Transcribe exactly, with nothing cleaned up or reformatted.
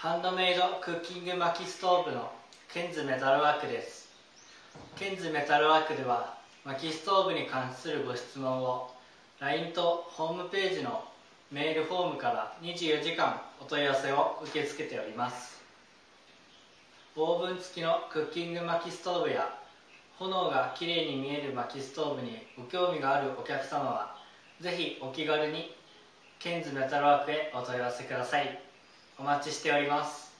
ハンドメイドクッキング薪ストーブのケンズメタルワークです。ケンズメタルワークでは薪ストーブに関するご質問を ライン とホームページのメールフォームからにじゅうよじかんお問い合わせを受け付けております。オーブン付きのクッキング薪ストーブや炎がきれいに見える薪ストーブにご興味があるお客様はぜひお気軽にケンズメタルワークへお問い合わせください。お待ちしております。